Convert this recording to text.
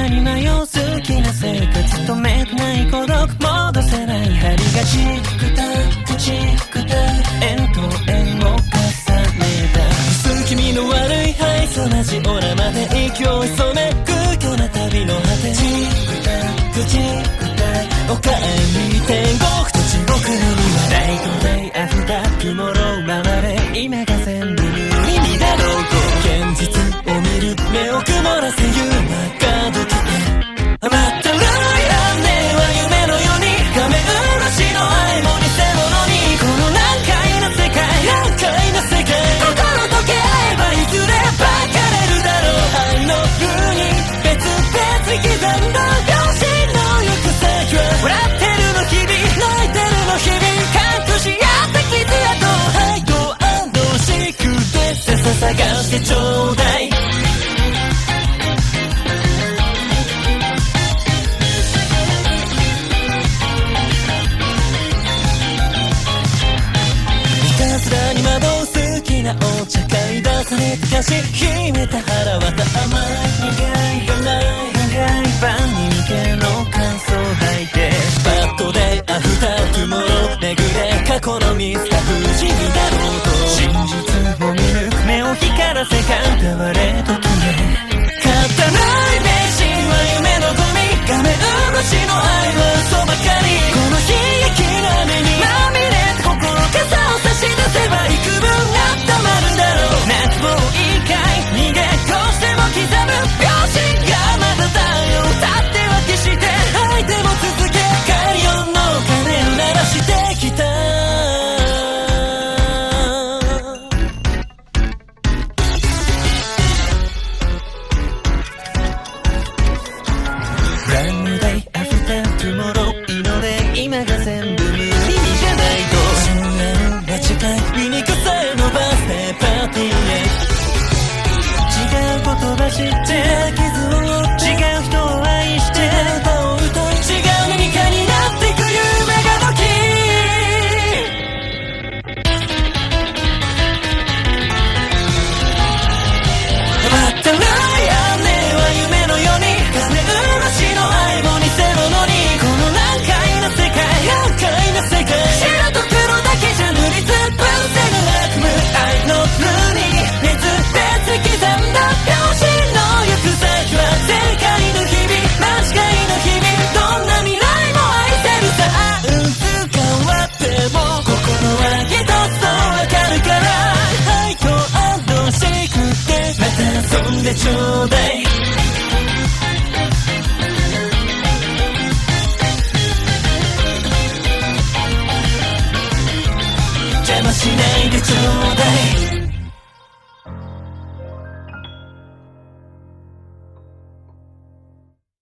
さに迷う好きな生活止めてない孤独戻せない針がチクタチクタ円と円を重ねた薄気味の悪いハイソなジオラまで勢い染め空虚な旅の果てチクタチクタおかえり天国と地獄の庭ライトデイアフタートゥモロー回れ今が全部無意味だろうと現実を見る目を曇らせユウマガドキ甘ったるい雨は夢のように画面漆の愛も偽物にこの難解な世界難解な世界心溶け合えばいずればかれるだろう愛の風に別々刻んだ両親の行く先は笑ってるの日々泣いてるの日々隠し合った傷跡愛と安堵しくてささ探してちょうだいに惑う好きなお茶会出された歌詞秘めた腹渡甘い苦い甘い長い晩に向けの感想吐いてバッドデイアフタートゥモローめぐれ過去のミスタ不死身だろうと真実を見る目を光らせかんたわれ時へ勝たない迷信は夢のゴミ画面漆の愛は嘘ばかりこの悲劇な目にまみれ心傘を差し出せば幾分温まるだろう泣きぼういいかい逃げ越しても刻む秒針がまだだよ立っては消して相手も続け海洋の鐘を鳴らしてきたブランニューデイアフタートゥモロー祈れ今が全部無意味じゃないと近い醜さへのバースデーパーティーへ違う言葉知って傷を負って違う人を愛して歌を歌い違う何かになってく夢がドキ甘ったるい雨は夢のように画面漆の愛も偽物にこの難解な世界難解な世界白と黒だけじゃ塗りつぶせぬ悪夢愛の風に熱別刻んだ両親の行く先は正解の日々間違いの日々どんな未来も愛せるさいつ変わっても心は一つとわかるから愛と安堵しくてまた遊んでちょうだい邪魔しないでちょうだい